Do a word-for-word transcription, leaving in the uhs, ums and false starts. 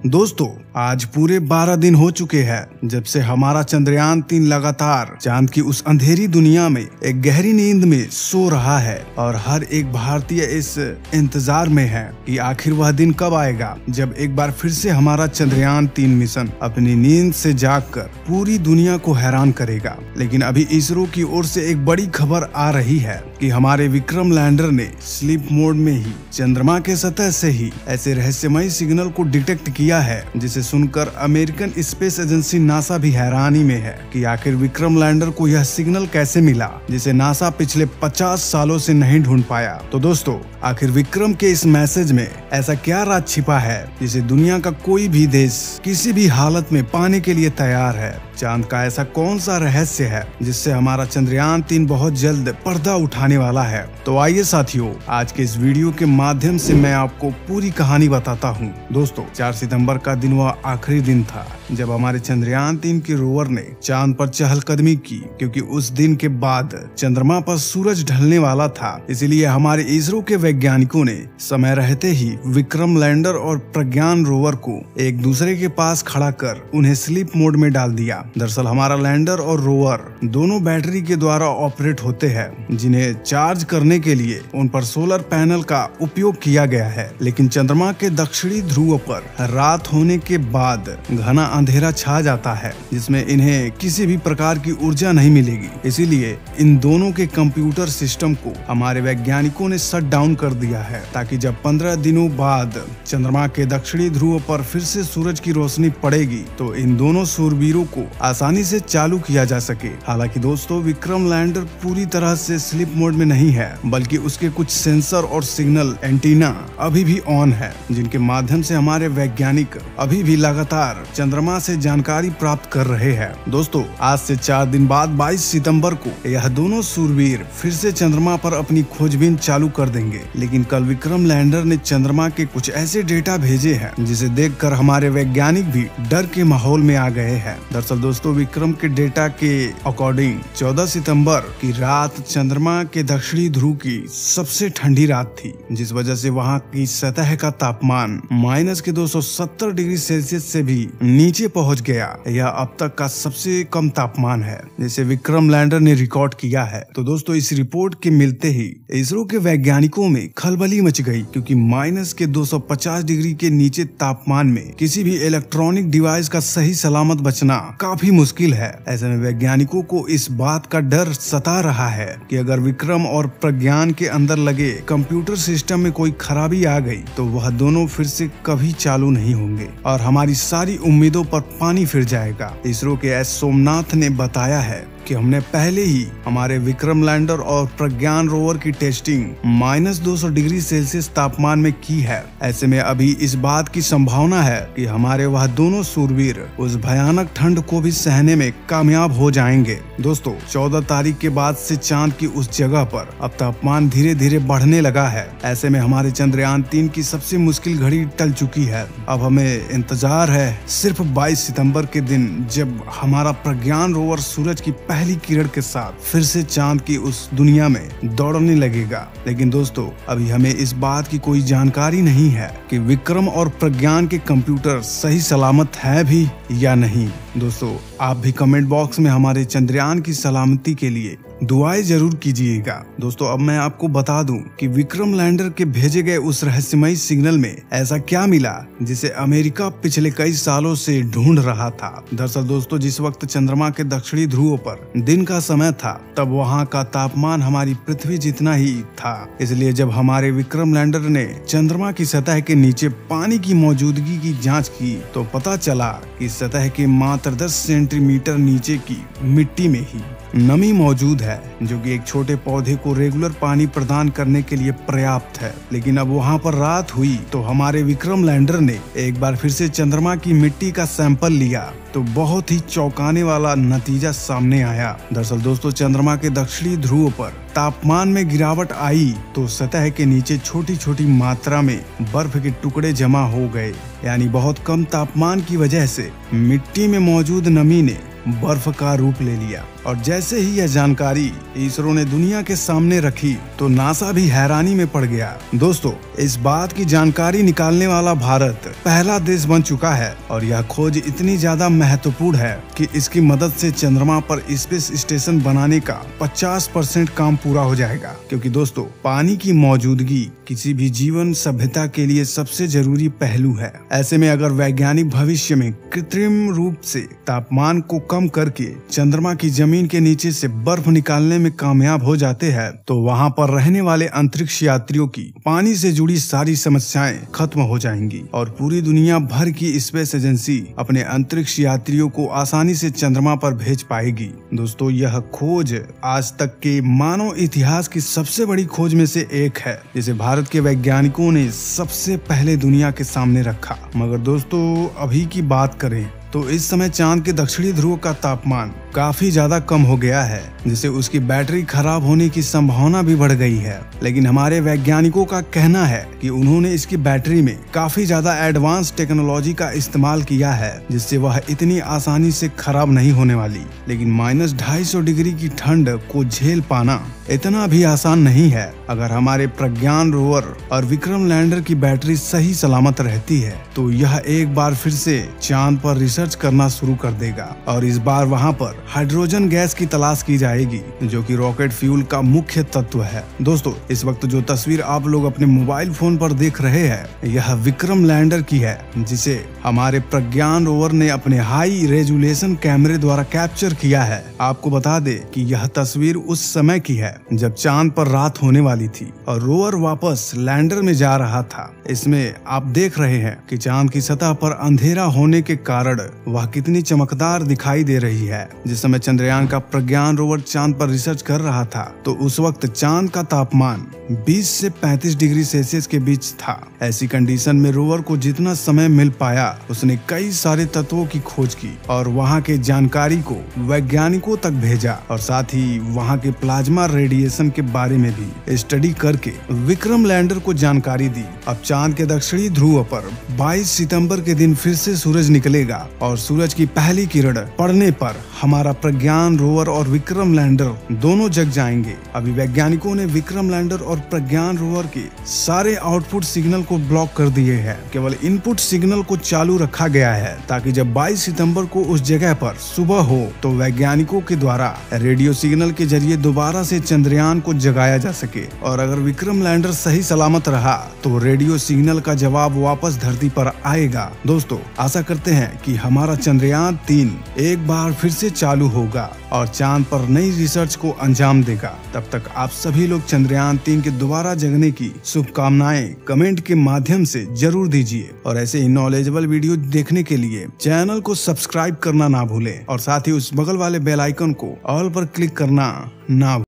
दोस्तों आज पूरे बारह दिन हो चुके हैं जब से हमारा चंद्रयान तीन लगातार चांद की उस अंधेरी दुनिया में एक गहरी नींद में सो रहा है और हर एक भारतीय इस इंतजार में है कि आखिर वह दिन कब आएगा जब एक बार फिर से हमारा चंद्रयान तीन मिशन अपनी नींद से जागकर पूरी दुनिया को हैरान करेगा। लेकिन अभी इसरो की ओर से एक बड़ी खबर आ रही है कि हमारे विक्रम लैंडर ने स्लीप मोड में ही चंद्रमा के सतह से ही ऐसे रहस्यमय सिग्नल को डिटेक्ट किया है जिसे सुनकर अमेरिकन स्पेस एजेंसी नासा भी हैरानी में है कि आखिर विक्रम लैंडर को यह सिग्नल कैसे मिला जिसे नासा पिछले पचास सालों से नहीं ढूंढ पाया। तो दोस्तों आखिर विक्रम के इस मैसेज में ऐसा क्या राज छिपा है जिसे दुनिया का कोई भी देश किसी भी हालत में पाने के लिए तैयार है। चांद का ऐसा कौन सा रहस्य है जिससे हमारा चंद्रयान तीन बहुत जल्द पर्दा उठाने वाला है। तो आइए साथियों आज के इस वीडियो के माध्यम से मैं आपको पूरी कहानी बताता हूँ। दोस्तों चार सितंबर का दिन वह आखिरी दिन था जब हमारे चंद्रयान तीन के रोवर ने चांद पर चहलकदमी की, क्योंकि उस दिन के बाद चंद्रमा पर सूरज ढलने वाला था। इसीलिए हमारे इसरो के वैज्ञानिकों ने समय रहते ही विक्रम लैंडर और प्रज्ञान रोवर को एक दूसरे के पास खड़ा कर उन्हें स्लीप मोड में डाल दिया। दरअसल हमारा लैंडर और रोवर दोनों बैटरी के द्वारा ऑपरेट होते हैं जिन्हें चार्ज करने के लिए उन पर सोलर पैनल का उपयोग किया गया है। लेकिन चंद्रमा के दक्षिणी ध्रुव पर रात होने के बाद घना अंधेरा छा जाता है जिसमें इन्हें किसी भी प्रकार की ऊर्जा नहीं मिलेगी। इसीलिए इन दोनों के कंप्यूटर सिस्टम को हमारे वैज्ञानिकों ने शट डाउन कर दिया है ताकि जब पंद्रह दिनों बाद चंद्रमा के दक्षिणी ध्रुव पर फिर से सूरज की रोशनी पड़ेगी तो इन दोनों सूरवीरों को आसानी से चालू किया जा सके। हालांकि दोस्तों विक्रम लैंडर पूरी तरह से स्लीप मोड में नहीं है बल्कि उसके कुछ सेंसर और सिग्नल एंटीना अभी भी ऑन है जिनके माध्यम से हमारे वैज्ञानिक अभी भी लगातार चंद्रमा से जानकारी प्राप्त कर रहे हैं। दोस्तों आज से चार दिन बाद बाईस सितंबर को यह दोनों सूरवीर फिर से चंद्रमा पर अपनी खोजबीन चालू कर देंगे। लेकिन कल विक्रम लैंडर ने चंद्रमा के कुछ ऐसे डेटा भेजे हैं जिसे देखकर हमारे वैज्ञानिक भी डर के माहौल में आ गए हैं। दरअसल दोस्तों विक्रम के डेटा के अकॉर्डिंग चौदह सितंबर की रात चंद्रमा के दक्षिणी ध्रुव की सबसे ठंडी रात थी, जिस वजह से वहां की सतह का तापमान माइनस के दो सौ सत्तर डिग्री सेल्सियस से भी नीचे पहुंच गया। यह अब तक का सबसे कम तापमान है जिसे विक्रम लैंडर ने रिकॉर्ड किया है। तो दोस्तों इस रिपोर्ट के मिलते ही इसरो के वैज्ञानिकों में खलबली मच गई, क्योंकि माइनस के दो सौ पचास डिग्री के नीचे तापमान में किसी भी इलेक्ट्रॉनिक डिवाइस का सही सलामत बचना काफी मुश्किल है। ऐसे में वैज्ञानिकों को इस बात का डर सता रहा है कि अगर विक्रम और प्रज्ञान के अंदर लगे कंप्यूटर सिस्टम में कोई खराबी आ गई तो वह दोनों फिर से कभी चालू नहीं होंगे और हमारी सारी उम्मीदों पर पानी फिर जाएगा। इसरो के एस सोमनाथ ने बताया है कि हमने पहले ही हमारे विक्रम लैंडर और प्रज्ञान रोवर की टेस्टिंग माइनस दो सौ डिग्री सेल्सियस तापमान में की है। ऐसे में अभी इस बात की संभावना है कि हमारे वह दोनों सूरवीर उस भयानक ठंड को भी सहने में कामयाब हो जाएंगे। दोस्तों चौदह तारीख के बाद से चांद की उस जगह पर अब तापमान धीरे धीरे बढ़ने लगा है। ऐसे में हमारे चंद्रयान तीन की सबसे मुश्किल घड़ी टल चुकी है। अब हमें इंतजार है सिर्फ बाईस सितंबर के दिन जब हमारा प्रज्ञान रोवर सूरज की पहली किरण के साथ फिर से चांद की उस दुनिया में दौड़ने लगेगा। लेकिन दोस्तों अभी हमें इस बात की कोई जानकारी नहीं है कि विक्रम और प्रज्ञान के कंप्यूटर सही सलामत है भी या नहीं। दोस्तों आप भी कमेंट बॉक्स में हमारे चंद्रयान की सलामती के लिए दुआएं जरूर कीजिएगा। दोस्तों अब मैं आपको बता दूं कि विक्रम लैंडर के भेजे गए उस रहस्यमय सिग्नल में ऐसा क्या मिला जिसे अमेरिका पिछले कई सालों से ढूंढ रहा था। दरअसल दोस्तों जिस वक्त चंद्रमा के दक्षिणी ध्रुव पर दिन का समय था तब वहां का तापमान हमारी पृथ्वी जितना ही था। इसलिए जब हमारे विक्रम लैंडर ने चंद्रमा की सतह के नीचे पानी की मौजूदगी की जाँच की तो पता चला कि सतह के मात्र दस सेंटीमीटर नीचे की मिट्टी में ही नमी मौजूद है, जो कि एक छोटे पौधे को रेगुलर पानी प्रदान करने के लिए पर्याप्त है। लेकिन अब वहां पर रात हुई तो हमारे विक्रम लैंडर ने एक बार फिर से चंद्रमा की मिट्टी का सैंपल लिया तो बहुत ही चौंकाने वाला नतीजा सामने आया। दरअसल दोस्तों चंद्रमा के दक्षिणी ध्रुव पर तापमान में गिरावट आई तो सतह के नीचे छोटी छोटी मात्रा में बर्फ के टुकड़े जमा हो गए। यानी बहुत कम तापमान की वजह से मिट्टी में मौजूद नमी ने बर्फ का रूप ले लिया। और जैसे ही यह जानकारी इसरो ने दुनिया के सामने रखी तो नासा भी हैरानी में पड़ गया। दोस्तों, इस बात की जानकारी निकालने वाला भारत पहला देश बन चुका है और यह खोज इतनी ज्यादा महत्वपूर्ण है कि इसकी मदद से चंद्रमा पर स्पेस स्टेशन बनाने का पचास परसेंट काम पूरा हो जाएगा। क्योंकि दोस्तों, पानी की मौजूदगी किसी भी जीवन सभ्यता के लिए सबसे जरूरी पहलू है। ऐसे में अगर वैज्ञानिक भविष्य में कृत्रिम रूप से तापमान को कम करके चंद्रमा की जमीन के नीचे से बर्फ निकालने में कामयाब हो जाते हैं तो वहां पर रहने वाले अंतरिक्ष यात्रियों की पानी से जुड़ी सारी समस्याएं खत्म हो जाएंगी और पूरी दुनिया भर की स्पेस एजेंसी अपने अंतरिक्ष यात्रियों को आसानी से चंद्रमा पर भेज पाएगी। दोस्तों, यह खोज आज तक के मानव इतिहास की सबसे बड़ी खोज में से एक है जिसे भारत के वैज्ञानिकों ने सबसे पहले दुनिया के सामने रखा। मगर दोस्तों, अभी की बात करें तो इस समय चांद के दक्षिणी ध्रुव का तापमान काफी ज्यादा कम हो गया है, जिससे उसकी बैटरी खराब होने की संभावना भी बढ़ गई है। लेकिन हमारे वैज्ञानिकों का कहना है कि उन्होंने इसकी बैटरी में काफी ज्यादा एडवांस टेक्नोलॉजी का इस्तेमाल किया है, जिससे वह इतनी आसानी से खराब नहीं होने वाली। लेकिन माइनस ढाई सौ डिग्री की ठंड को झेल पाना इतना भी आसान नहीं है। अगर हमारे प्रज्ञान रोवर और विक्रम लैंडर की बैटरी सही सलामत रहती है तो यह एक बार फिर से चांद पर रिसर्च करना शुरू कर देगा और इस बार वहां पर हाइड्रोजन गैस की तलाश की जाएगी, जो कि रॉकेट फ्यूल का मुख्य तत्व है। दोस्तों, इस वक्त जो तस्वीर आप लोग अपने मोबाइल फोन पर देख रहे हैं यह विक्रम लैंडर की है, जिसे हमारे प्रज्ञान रोवर ने अपने हाई रेजोल्यूशन कैमरे द्वारा कैप्चर किया है। आपको बता दे कि यह तस्वीर उस समय की है जब चांद पर रात होने वाली थी और रोवर वापस लैंडर में जा रहा था। इसमें आप देख रहे हैं कि चांद की सतह पर अंधेरा होने के कारण वह कितनी चमकदार दिखाई दे रही है। जिस समय चंद्रयान का प्रज्ञान रोवर चांद पर रिसर्च कर रहा था तो उस वक्त चांद का तापमान बीस से पैंतीस डिग्री सेल्सियस के बीच था। ऐसी कंडीशन में रोवर को जितना समय मिल पाया उसने कई सारे तत्वों की खोज की और वहां के जानकारी को वैज्ञानिकों तक भेजा और साथ ही वहां के प्लाज्मा रेडिएशन के बारे में भी स्टडी करके विक्रम लैंडर को जानकारी दी। अब चांद के दक्षिणी ध्रुव पर बाईस सितंबर के दिन फिर से सूरज निकलेगा और सूरज की पहली किरण पड़ने पर हमारा प्रज्ञान रोवर और विक्रम लैंडर दोनों जग जाएंगे। अभी वैज्ञानिकों ने विक्रम लैंडर और प्रज्ञान रोवर के सारे आउटपुट सिग्नल को ब्लॉक कर दिए हैं। केवल इनपुट सिग्नल को चालू रखा गया है ताकि जब बाईस सितंबर को उस जगह पर सुबह हो तो वैज्ञानिकों के द्वारा रेडियो सिग्नल के जरिए दोबारा से चंद्रयान को जगाया जा सके। और अगर विक्रम लैंडर सही सलामत रहा तो रेडियो सिग्नल का जवाब वापस धरती पर आएगा। दोस्तों, आशा करते हैं कि हमारा चंद्रयान तीन एक बार फिर से चालू होगा और चांद पर नई रिसर्च को अंजाम देगा। तब तक आप सभी लोग चंद्रयान तीन के दोबारा जगने की शुभकामनाएं कमेंट के माध्यम से जरूर दीजिए और ऐसे ही नॉलेजेबल वीडियो देखने के लिए चैनल को सब्सक्राइब करना ना भूलें और साथ ही उस बगल वाले बेल आइकन को ऑल पर क्लिक करना ना